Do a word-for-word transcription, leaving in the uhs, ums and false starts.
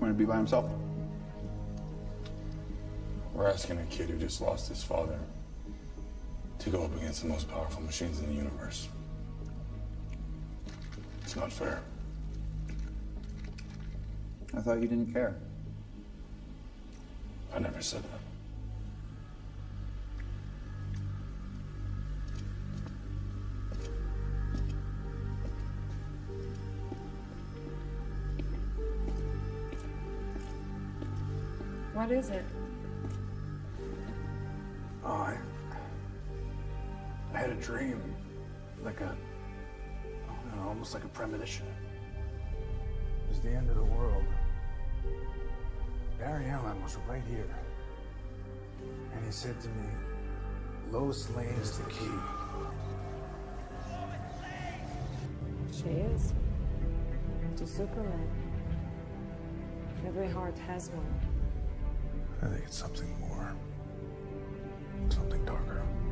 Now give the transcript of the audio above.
point to be by himself? We're asking a kid who just lost his father to go up against the most powerful machines in the universe. It's not fair. I thought you didn't care. I never said that. What is it? Oh, I... I had a dream. Like a... I don't know, almost like a premonition. It was the end of the world. Barry Allen was right here. And he said to me, Lois Lane is the key. She is. To Superman. Every heart has one. I think it's something more. Something darker.